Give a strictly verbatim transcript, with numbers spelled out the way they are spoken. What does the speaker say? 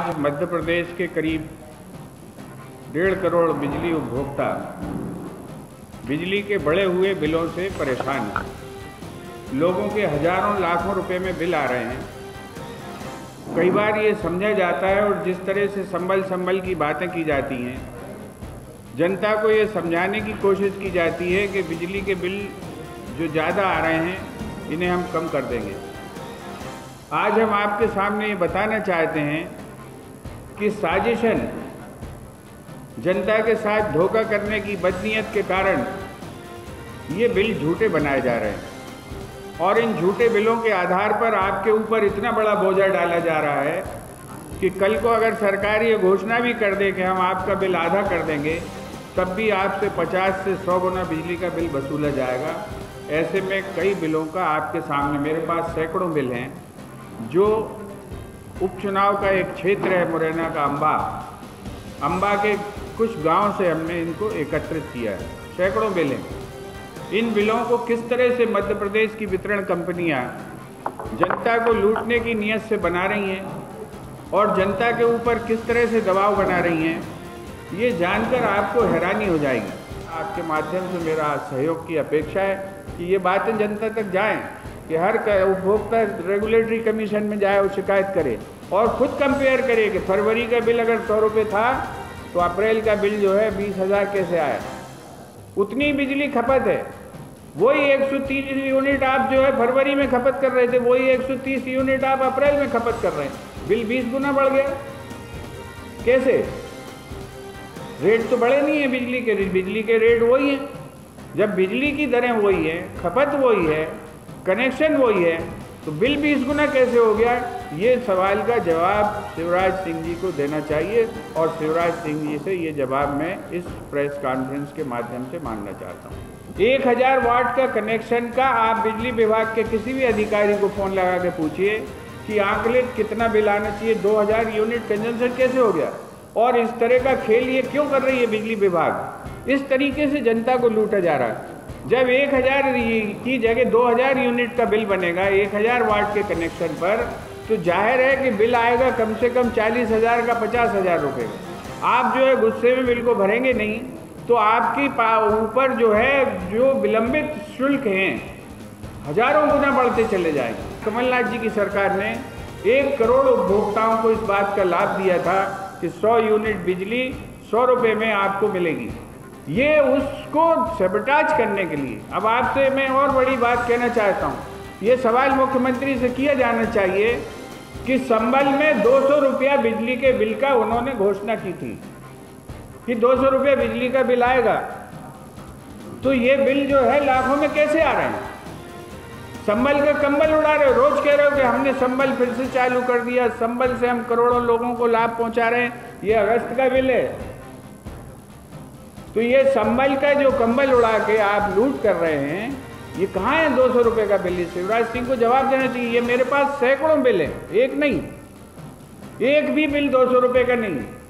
आज मध्य प्रदेश के करीब डेढ़ करोड़ बिजली उपभोक्ता बिजली के बढ़े हुए बिलों से परेशान हैं। लोगों के हजारों लाखों रुपए में बिल आ रहे हैं। कई बार ये समझा जाता है और जिस तरह से संभल संभल की बातें की जाती हैं, जनता को ये समझाने की कोशिश की जाती है कि बिजली के बिल जो ज़्यादा आ रहे हैं इन्हें हम कम कर देंगे। आज हम आपके सामने ये बताना चाहते हैं कि साजिशन जनता के साथ धोखा करने की बदनीयत के कारण ये बिल झूठे बनाए जा रहे हैं और इन झूठे बिलों के आधार पर आपके ऊपर इतना बड़ा बोझा डाला जा रहा है कि कल को अगर सरकार ये घोषणा भी कर दे कि हम आपका बिल आधा कर देंगे, तब भी आपसे पचास से सौ गुना बिजली का बिल वसूला जाएगा। ऐसे में कई बिलों का आपके सामने, मेरे पास सैकड़ों बिल हैं। जो उपचुनाव का एक क्षेत्र है मुरैना का अंबा, अंबा के कुछ गांव से हमने इनको एकत्रित किया है, सैकड़ों बिल हैं। इन बिलों को किस तरह से मध्य प्रदेश की वितरण कंपनियां जनता को लूटने की नीयत से बना रही हैं और जनता के ऊपर किस तरह से दबाव बना रही हैं, ये जानकर आपको हैरानी हो जाएगी। आपके माध्यम से मेरा सहयोग की अपेक्षा है कि ये बातें जनता तक जाएं, कि हर उपभोक्ता रेगुलेटरी कमीशन में जाए और शिकायत करे और खुद कंपेयर करे कि फरवरी का बिल अगर सौ रुपये था तो अप्रैल का बिल जो है बीस हज़ार कैसे आया। उतनी बिजली खपत है, वही एक सौ तीस यूनिट आप जो है फरवरी में खपत कर रहे थे, वही एक सौ तीस यूनिट आप अप्रैल में खपत कर रहे हैं। बिल बीस गुना बढ़ गया। कैसे? रेट तो बढ़े नहीं है बिजली के, बिजली के रेट वही है। जब बिजली की दरें वही है, खपत वही है, कनेक्शन वही है, तो बिल बीस गुना कैसे हो गया? ये सवाल का जवाब शिवराज सिंह जी को देना चाहिए और शिवराज सिंह जी से ये जवाब मैं इस प्रेस कॉन्फ्रेंस के माध्यम से मांगना चाहता हूँ। एक हज़ार वाट का कनेक्शन का आप बिजली विभाग के किसी भी अधिकारी को फ़ोन लगा के पूछिए कि आंकलित कितना बिल आना चाहिए, दो हज़ार यूनिट कंजम्पशन कैसे हो गया? और इस तरह का खेल ये क्यों कर रही है बिजली विभाग? इस तरीके से जनता को लूटा जा रहा है। जब एक हज़ार की जगह दो हज़ार यूनिट का बिल बनेगा एक हज़ार वाट के कनेक्शन पर, तो जाहिर है कि बिल आएगा कम से कम चालीस हज़ार का, पचास हज़ार रुपये का। आप जो है गुस्से में बिल को भरेंगे नहीं, तो आपकी ऊपर जो है जो विलंबित शुल्क हैं हजारों गुना बढ़ते चले जाएंगे। कमलनाथ जी की सरकार ने एक करोड़ उपभोक्ताओं को इस बात का लाभ दिया था कि सौ यूनिट बिजली सौ रुपये में आपको मिलेगी। ये उसको सबटाज करने के लिए अब आपसे मैं और बड़ी बात कहना चाहता हूँ। ये सवाल मुख्यमंत्री से किया जाना चाहिए कि संभल में दो सौ रुपया बिजली के बिल का उन्होंने घोषणा की थी कि दो सौ रुपया बिजली का बिल आएगा, तो ये बिल जो है लाखों में कैसे आ रहे हैं? संभल का कंबल उड़ा रहे हो, रोज कह रहे हो कि हमने संभल फिर से चालू कर दिया, संभल से हम करोड़ों लोगों को लाभ पहुंचा रहे हैं। ये अगस्त का बिल है, तो ये संभल का जो कंबल उड़ा के आप लूट कर रहे हैं, ये कहाँ है दो सौ रुपये का बिल? शिवराज सिंह को जवाब देना चाहिए। ये मेरे पास सैकड़ों बिल है, एक नहीं, एक भी बिल दो सौ रुपये का नहीं।